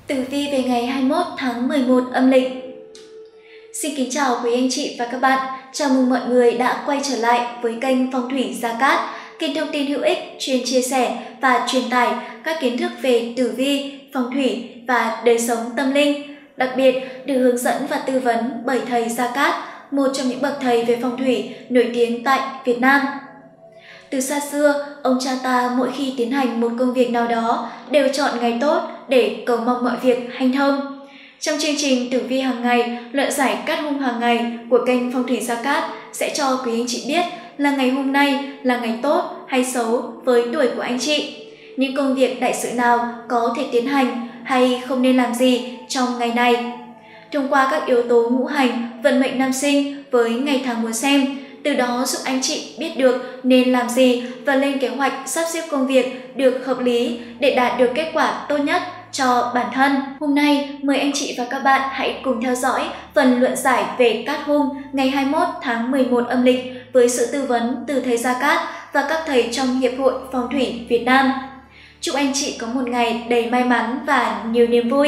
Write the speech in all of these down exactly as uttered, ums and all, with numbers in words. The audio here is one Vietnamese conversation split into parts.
Tử vi về ngày hai mươi mốt tháng mười một âm lịch. Xin kính chào quý anh chị và các bạn. Chào mừng mọi người đã quay trở lại với kênh Phong thủy Gia Cát, kênh thông tin hữu ích chuyên chia sẻ và truyền tải các kiến thức về tử vi, phong thủy và đời sống tâm linh. Đặc biệt được hướng dẫn và tư vấn bởi thầy Gia Cát, một trong những bậc thầy về phong thủy nổi tiếng tại Việt Nam. Từ xa xưa, ông cha ta mỗi khi tiến hành một công việc nào đó đều chọn ngày tốt để cầu mong mọi việc hanh thông. Trong chương trình tử vi hàng ngày, luận giải cát hung hàng ngày của kênh Phong thủy Gia Cát sẽ cho quý anh chị biết là ngày hôm nay là ngày tốt hay xấu với tuổi của anh chị. Những công việc đại sự nào có thể tiến hành hay không nên làm gì trong ngày này. Thông qua các yếu tố ngũ hành, vận mệnh năm sinh với ngày tháng muốn xem, từ đó giúp anh chị biết được nên làm gì và lên kế hoạch sắp xếp công việc được hợp lý để đạt được kết quả tốt nhất cho bản thân. Hôm nay, mời anh chị và các bạn hãy cùng theo dõi phần luận giải về cát hung ngày hai mươi mốt tháng mười một âm lịch với sự tư vấn từ thầy Gia Cát và các thầy trong Hiệp hội Phong thủy Việt Nam. Chúc anh chị có một ngày đầy may mắn và nhiều niềm vui.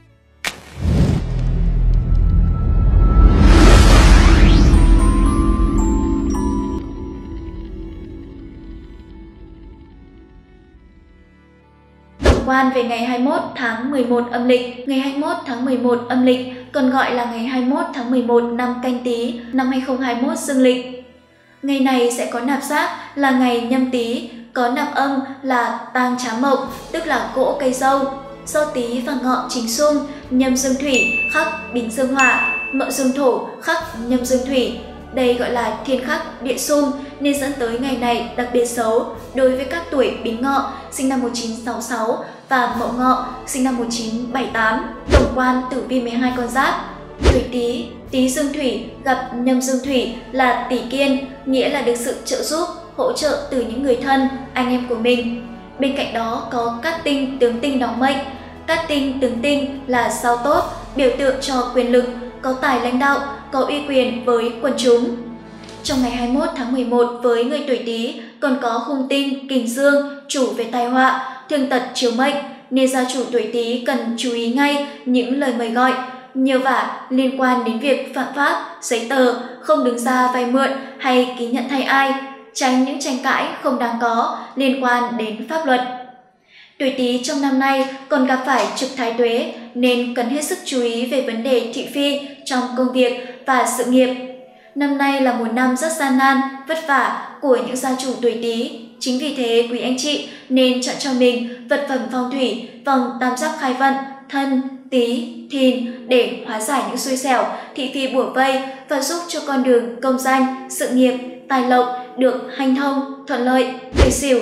Quan về ngày hai mươi mốt tháng mười một âm lịch. Ngày hai mươi mốt tháng mười một âm lịch còn gọi là ngày hai mươi mốt tháng mười một năm Canh Tý năm hai nghìn không trăm hai mươi mốt dương lịch. Ngày này sẽ có nạp giáp là ngày Nhâm Tý, có nạp âm là Tang Trá Mộc, tức là cỗ cây dâu. Do Tý và Ngọ chính xung, Nhâm dương thủy khắc Bính dương hỏa, Mậu dương thổ khắc Nhâm dương thủy. Đây gọi là thiên khắc địa xung nên dẫn tới ngày này đặc biệt xấu đối với các tuổi Bính Ngọ sinh năm một nghìn chín trăm sáu mươi sáu và Mậu Ngọ sinh năm một nghìn chín trăm bảy mươi tám. Tổng quan tử vi mười hai con giáp. Tuổi Tý, Tý dương thủy gặp Nhâm dương thủy là tỷ kiên, nghĩa là được sự trợ giúp, hỗ trợ từ những người thân, anh em của mình. Bên cạnh đó có cát tinh tướng tinh đóng mệnh. Cát tinh tướng tinh là sao tốt, biểu tượng cho quyền lực, có tài lãnh đạo, có uy quyền với quần chúng. Trong ngày hai mươi mốt tháng mười một với người tuổi Tý còn có hung tinh kình dương chủ về tai họa, thương tật chiếu mệnh nên gia chủ tuổi Tý cần chú ý ngay những lời mời gọi, nhờ vả liên quan đến việc phạm pháp, giấy tờ, không đứng ra vay mượn hay ký nhận thay ai, tránh những tranh cãi không đáng có liên quan đến pháp luật. Tuổi Tý trong năm nay còn gặp phải trực thái tuế nên cần hết sức chú ý về vấn đề thị phi trong công việc và sự nghiệp. Năm nay là một năm rất gian nan, vất vả của những gia chủ tuổi Tý. Chính vì thế quý anh chị nên chọn cho mình vật phẩm phong thủy vòng tam giác khai vận Thân, Tý, Thìn để hóa giải những xui xẻo, thị phi bủa vây và giúp cho con đường công danh, sự nghiệp, tài lộc được hanh thông, thuận lợi. Tuổi Sửu.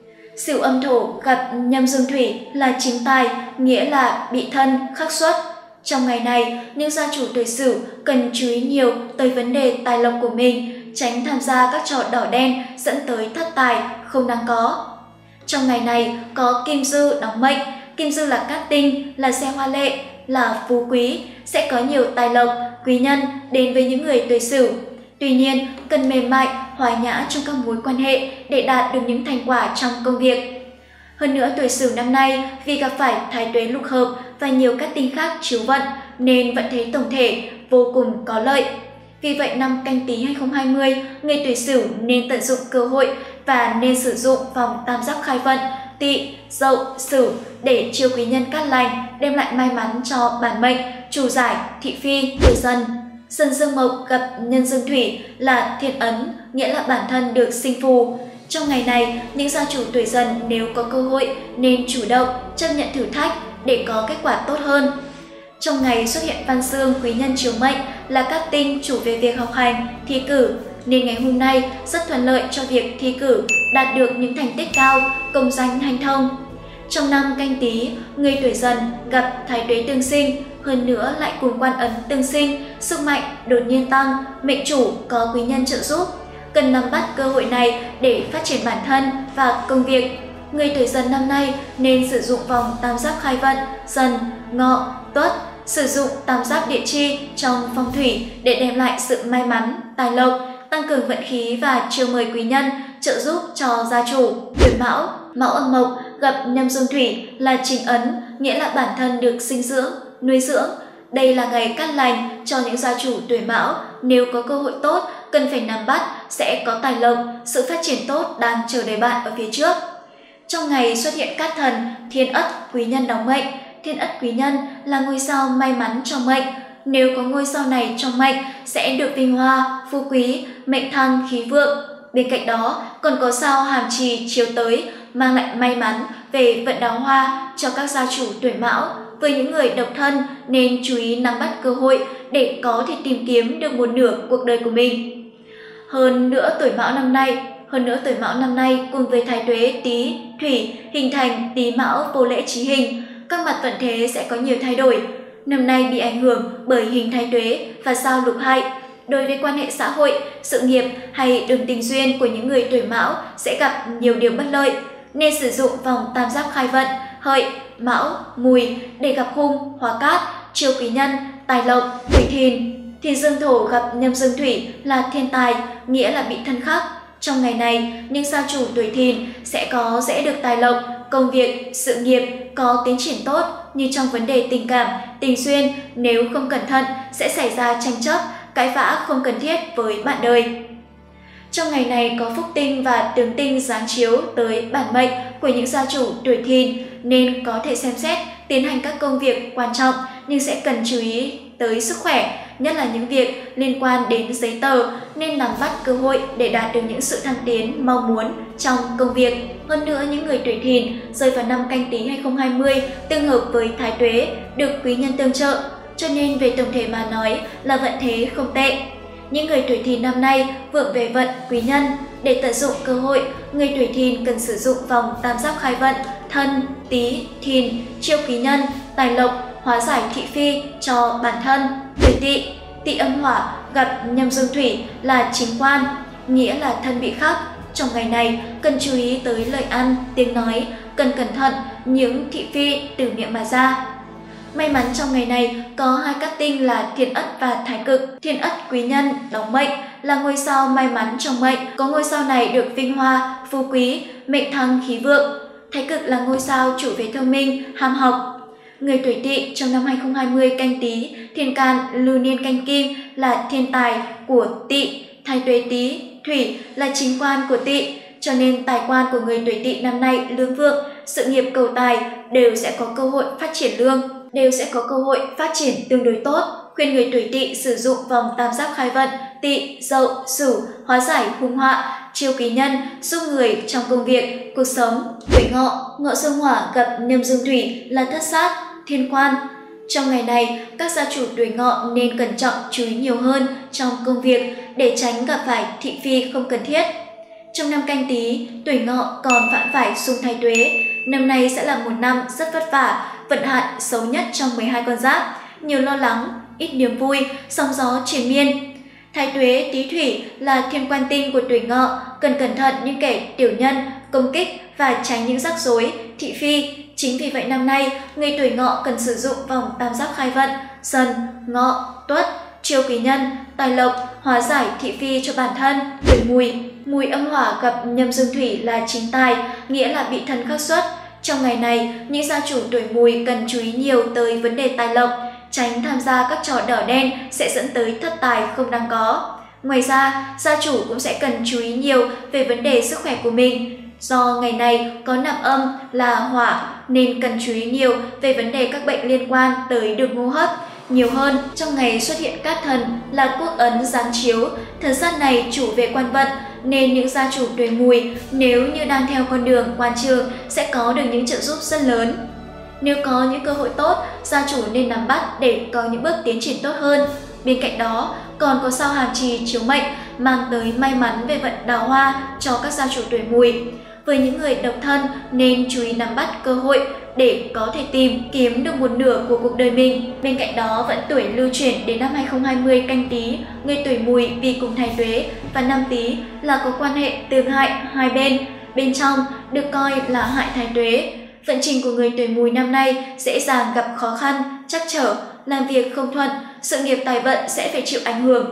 Sửu âm thổ gặp Nhâm dương thủy là chính tài, nghĩa là bị thân, khắc xuất. Trong ngày này, những gia chủ tuổi Sửu cần chú ý nhiều tới vấn đề tài lộc của mình, tránh tham gia các trò đỏ đen dẫn tới thất tài không đáng có. Trong ngày này có kim dư đóng mệnh. Kim dư là cát tinh, là xe hoa lệ, là phú quý, sẽ có nhiều tài lộc, quý nhân đến với những người tuổi Sửu. Tuy nhiên, cần mềm mại, hòa nhã trong các mối quan hệ để đạt được những thành quả trong công việc. Hơn nữa, tuổi Sửu năm nay vì gặp phải thái tuế lục hợp và nhiều các tinh khác chiếu vận nên vận thế tổng thể vô cùng có lợi. Vì vậy, năm Canh Tý hai nghìn không trăm hai mươi, người tuổi Sửu nên tận dụng cơ hội và nên sử dụng vòng tam giác khai vận Tỵ, Dậu, Sửu để chiêu quý nhân cát lành, đem lại may mắn cho bản mệnh, chủ giải, thị phi, tuổi Dần. Dần dương mộc gặp Nhân dương thủy là thiên ấn, nghĩa là bản thân được sinh phù. Trong ngày này, những gia chủ tuổi Dần nếu có cơ hội nên chủ động chấp nhận thử thách để có kết quả tốt hơn. Trong ngày xuất hiện văn dương quý nhân chiếu mệnh là cát tinh chủ về việc học hành, thi cử, nên ngày hôm nay rất thuận lợi cho việc thi cử, đạt được những thành tích cao, công danh hanh thông. Trong năm Canh Tý, người tuổi Dần gặp thái tuế tương sinh, hơn nữa lại cùng quan ấn tương sinh, sức mạnh đột nhiên tăng, mệnh chủ có quý nhân trợ giúp. Cần nắm bắt cơ hội này để phát triển bản thân và công việc. Người tuổi Dần năm nay nên sử dụng vòng tam giác khai vận Dần, Ngọ, Tuất, sử dụng tam giác địa chi trong phong thủy để đem lại sự may mắn, tài lộc, tăng cường vận khí và chiêu mời quý nhân trợ giúp cho gia chủ. Tuổi Mão. Mão Âm Mộc gặp Nhâm Dương Thủy là chính ấn, nghĩa là bản thân được sinh dưỡng, nuôi dưỡng. Đây là ngày cát lành cho những gia chủ tuổi Mão, nếu có cơ hội tốt, cần phải nắm bắt, sẽ có tài lộc, sự phát triển tốt đang chờ đợi bạn ở phía trước. Trong ngày xuất hiện cát thần, Thiên Ất quý nhân đóng mệnh. Thiên Ất quý nhân là ngôi sao may mắn trong mệnh. Nếu có ngôi sao này trong mệnh, sẽ được vinh hoa, phú quý, mệnh thăng, khí vượng. Bên cạnh đó, còn có sao Hàm Trì chiếu tới, mang lại may mắn về vận đào hoa cho các gia chủ tuổi Mão. Với những người độc thân nên chú ý nắm bắt cơ hội để có thể tìm kiếm được một nửa cuộc đời của mình. Hơn nữa tuổi Mão năm nay, hơn nữa tuổi Mão năm nay cùng với Thái Tuế, Tý, Thủy hình thành Tý Mão vô lễ chí hình, các mặt vận thế sẽ có nhiều thay đổi. Năm nay bị ảnh hưởng bởi hình Thái Tuế và sao Lục Hại. Đối với quan hệ xã hội, sự nghiệp hay đường tình duyên của những người tuổi Mão sẽ gặp nhiều điều bất lợi, nên sử dụng vòng tam giác khai vận Hợi, Mão, Mùi để gặp hung, hóa cát, chiêu quý nhân, tài lộc, tuổi Thìn. Thiên Dương Thổ gặp Nhâm Dương Thủy là thiên tài, nghĩa là bị thân khắc. Trong ngày này, những gia chủ tuổi Thìn sẽ có dễ được tài lộc, công việc, sự nghiệp có tiến triển tốt, như trong vấn đề tình cảm, tình duyên, nếu không cẩn thận sẽ xảy ra tranh chấp, cãi vã không cần thiết với bạn đời. Trong ngày này có phúc tinh và tướng tinh giáng chiếu tới bản mệnh của những gia chủ tuổi Thìn, nên có thể xem xét tiến hành các công việc quan trọng, nhưng sẽ cần chú ý tới sức khỏe, nhất là những việc liên quan đến giấy tờ, nên nắm bắt cơ hội để đạt được những sự thăng tiến mong muốn trong công việc. Hơn nữa, những người tuổi Thìn rơi vào năm Canh Tý hai không hai không tương hợp với Thái Tuế, được quý nhân tương trợ, cho nên về tổng thể mà nói là vận thế không tệ. Những người tuổi Thìn năm nay vượng về vận quý nhân. Để tận dụng cơ hội, người tuổi Thìn cần sử dụng vòng tam giác khai vận Thân, Tý, Thìn, chiêu quý nhân, tài lộc, hóa giải thị phi cho bản thân. Tuổi Tỵ, Tỵ âm hỏa gặp Nhâm Dương Thủy là chính quan, nghĩa là thân bị khắc. Trong ngày này cần chú ý tới lời ăn, tiếng nói, cần cẩn thận những thị phi từ miệng mà ra. May mắn trong ngày này có hai cát tinh là Thiên Ất và Thái Cực. Thiên Ất quý nhân đóng mệnh là ngôi sao may mắn trong mệnh, có ngôi sao này được vinh hoa, phú quý, mệnh thăng, khí vượng. Thái Cực là ngôi sao chủ về thông minh, ham học. Người tuổi Tỵ trong năm hai không hai không Canh Tý, thiên can lưu niên canh kim là thiên tài của Tỵ, Thái Tuế Tý, Thủy là chính quan của Tỵ, cho nên tài quan của người tuổi Tỵ năm nay lương vượng, sự nghiệp cầu tài đều sẽ có cơ hội phát triển lương, đều sẽ có cơ hội phát triển tương đối tốt. Khuyên người tuổi Tỵ sử dụng vòng tam giác khai vận Tỵ, Dậu, Sửu hóa giải hung họa, chiêu quý nhân, giúp người trong công việc, cuộc sống. Tuổi Ngọ, Ngọ Dương Hỏa gặp Nhâm Dương Thủy là thất sát, thiên quan. Trong ngày này, các gia chủ tuổi Ngọ nên cẩn trọng chú ý nhiều hơn trong công việc để tránh gặp phải thị phi không cần thiết. Trong năm Canh Tý, tuổi Ngọ còn phạm phải xung Thái Tuế. Năm nay sẽ là một năm rất vất vả, vận hạn xấu nhất trong mười hai con giáp, nhiều lo lắng, ít niềm vui, sóng gió triền miên. Thái Tuế Tý Thủy là thiên quan tinh của tuổi Ngọ, cần cẩn thận những kẻ tiểu nhân, công kích và tránh những rắc rối, thị phi. Chính vì vậy năm nay, người tuổi Ngọ cần sử dụng vòng tam giác khai vận Dần, Ngọ, Tuất, chiêu quý nhân, tài lộc, hóa giải thị phi cho bản thân. Tuổi Mùi, Mùi âm hỏa gặp Nhâm Dương Thủy là chính tài, nghĩa là bị thân khắc xuất. Trong ngày này, những gia chủ tuổi Mùi cần chú ý nhiều tới vấn đề tài lộc, tránh tham gia các trò đỏ đen sẽ dẫn tới thất tài không đáng có. Ngoài ra, gia chủ cũng sẽ cần chú ý nhiều về vấn đề sức khỏe của mình. Do ngày này có nạp âm là hỏa nên cần chú ý nhiều về vấn đề các bệnh liên quan tới đường hô hấp. Nhiều hơn, trong ngày xuất hiện cát thần là quốc ấn giáng chiếu, thần sát này chủ về quan vận, nên những gia chủ tuổi Mùi nếu như đang theo con đường quan trường sẽ có được những trợ giúp rất lớn. Nếu có những cơ hội tốt, gia chủ nên nắm bắt để có những bước tiến triển tốt hơn. Bên cạnh đó, còn có sao Hàm Trì chiếu mệnh mang tới may mắn về vận đào hoa cho các gia chủ tuổi Mùi. Với những người độc thân nên chú ý nắm bắt cơ hội để có thể tìm kiếm được một nửa của cuộc đời mình. Bên cạnh đó, vận tuổi lưu chuyển đến năm hai không hai không Canh Tý, người tuổi Mùi vì cùng Thái Tuế và năm Tý là có quan hệ tương hại hai bên. Bên trong được coi là hại Thái Tuế. Vận trình của người tuổi Mùi năm nay dễ dàng gặp khó khăn, trắc trở, làm việc không thuận, sự nghiệp tài vận sẽ phải chịu ảnh hưởng.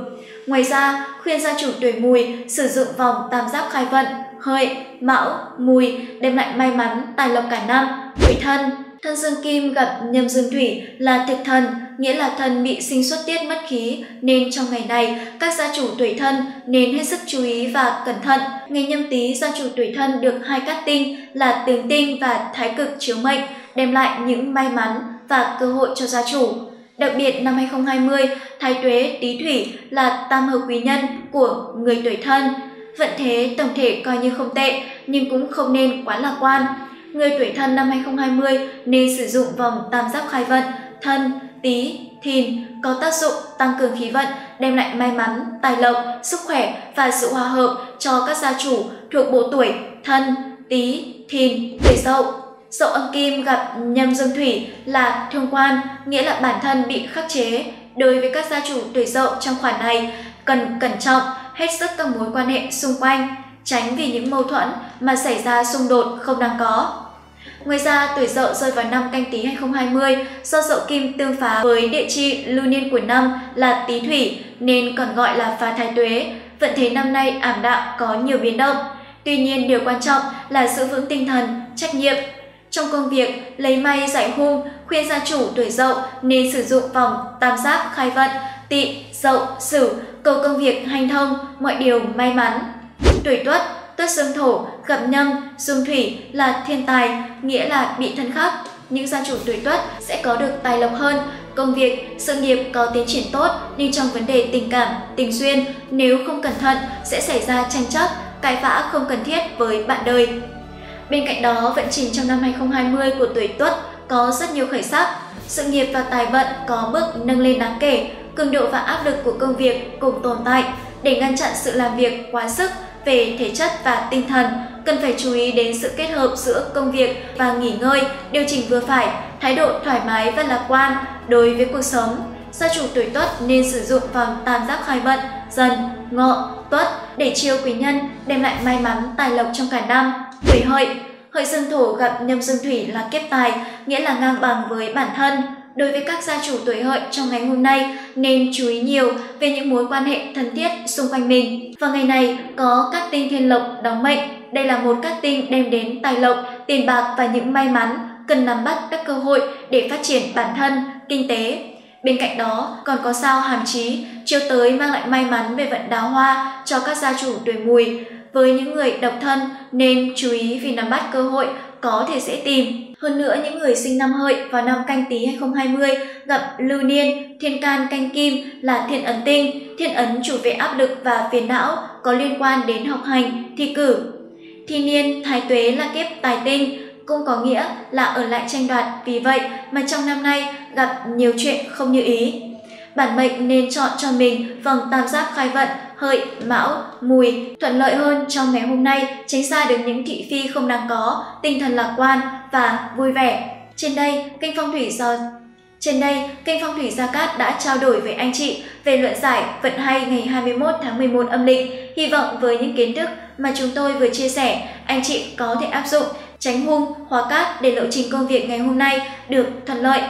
Ngoài ra, khuyên gia chủ tuổi Mùi sử dụng vòng tam giác khai vận Hợi, Mão, Mùi đem lại may mắn, tài lộc cả năm. Tuổi Thân, thân dương kim gặp nhâm dương thủy là thực thần, nghĩa là thân bị sinh xuất tiết mất khí, nên trong ngày này các gia chủ tuổi Thân nên hết sức chú ý và cẩn thận. Ngày Nhâm Tý, gia chủ tuổi Thân được hai cát tinh là Tường Tinh và Thái Cực chiếu mệnh, đem lại những may mắn và cơ hội cho gia chủ. Đặc biệt năm hai không hai không, Thái Tuế Tý Thủy là tam hợp quý nhân của người tuổi Thân. Vận thế tổng thể coi như không tệ, nhưng cũng không nên quá lạc quan. Người tuổi Thân năm hai không hai không nên sử dụng vòng tam giác khai vận Thân, Tý, Thìn có tác dụng tăng cường khí vận, đem lại may mắn, tài lộc, sức khỏe và sự hòa hợp cho các gia chủ thuộc bộ tuổi Thân, Tý, Thìn, tuổi Dậu. Dậu âm kim gặp nhâm dương thủy là thương quan, nghĩa là bản thân bị khắc chế. Đối với các gia chủ tuổi Dậu trong khoản này, cần cẩn trọng hết sức các mối quan hệ xung quanh, tránh vì những mâu thuẫn mà xảy ra xung đột không đáng có. Ngoài ra, tuổi Dậu rơi vào năm Canh Tý hai không hai không do Dậu kim tương phá với địa chi lưu niên của năm là Tý Thủy nên còn gọi là phá Thái Tuế. Vận thế năm nay ảm đạm, có nhiều biến động. Tuy nhiên, điều quan trọng là giữ vững tinh thần, trách nhiệm. Trong công việc, lấy may giải hung, khuyên gia chủ tuổi Dậu nên sử dụng vòng tam giác khai vận Tỵ, Dậu, Sửu, cầu công việc hanh thông, mọi điều may mắn. Tuổi Tuất, Tuất dương thổ gặp nhâm dương thủy là thiên tài, nghĩa là bị thân khắc. Những gia chủ tuổi Tuất sẽ có được tài lộc hơn, công việc, sự nghiệp có tiến triển tốt, nhưng trong vấn đề tình cảm, tình duyên, nếu không cẩn thận sẽ xảy ra tranh chấp, cãi vã không cần thiết với bạn đời. Bên cạnh đó, vận trình trong năm hai không hai không của tuổi Tuất có rất nhiều khởi sắc, sự nghiệp và tài vận có bước nâng lên đáng kể, cường độ và áp lực của công việc cùng tồn tại. Để ngăn chặn sự làm việc quá sức về thể chất và tinh thần, cần phải chú ý đến sự kết hợp giữa công việc và nghỉ ngơi, điều chỉnh vừa phải, thái độ thoải mái và lạc quan đối với cuộc sống. Gia chủ tuổi Tuất nên sử dụng vòng tam giác khai vận Dần, Ngọ, Tuất để chiêu quý nhân, đem lại may mắn, tài lộc trong cả năm. Tuổi Hợi, Hợi dương thổ gặp nhâm dương thủy là kiếp tài, nghĩa là ngang bằng với bản thân. Đối với các gia chủ tuổi Hợi trong ngày hôm nay nên chú ý nhiều về những mối quan hệ thân thiết xung quanh mình. Vào ngày này có cát tinh thiên lộc đóng mệnh, đây là một cát tinh đem đến tài lộc, tiền bạc và những may mắn, cần nắm bắt các cơ hội để phát triển bản thân, kinh tế. Bên cạnh đó còn có sao hàm trí, chiếu tới mang lại may mắn về vận đào hoa cho các gia chủ tuổi Mùi. Với những người độc thân nên chú ý vì nắm bắt cơ hội có thể dễ tìm. Hơn nữa, những người sinh năm Hợi vào năm Canh Tý hai không hai không gặp lưu niên thiên can canh kim là thiên ấn tinh. Thiên ấn chủ về áp lực và phiền não, có liên quan đến học hành, thi cử. Thi niên Thái Tuế là kiếp tài tinh, cũng có nghĩa là ở lại tranh đoạt, vì vậy mà trong năm nay gặp nhiều chuyện không như ý. Bản mệnh nên chọn cho mình vòng tam giác khai vận Hợi, Mão, Mùi thuận lợi hơn trong ngày hôm nay, tránh xa được những thị phi không đáng có, tinh thần lạc quan và vui vẻ. Trên đây, kênh Phong thủy do Trên đây, kênh Phong thủy Gia Cát đã trao đổi với anh chị về luận giải vận hay ngày hai mươi mốt tháng mười một âm lịch. Hy vọng với những kiến thức mà chúng tôi vừa chia sẻ, anh chị có thể áp dụng, tránh hung, hóa cát để lộ trình công việc ngày hôm nay được thuận lợi.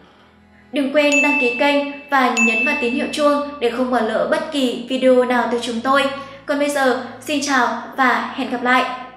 Đừng quên đăng ký kênh và nhấn vào tín hiệu chuông để không bỏ lỡ bất kỳ video nào từ chúng tôi. Còn bây giờ, xin chào và hẹn gặp lại!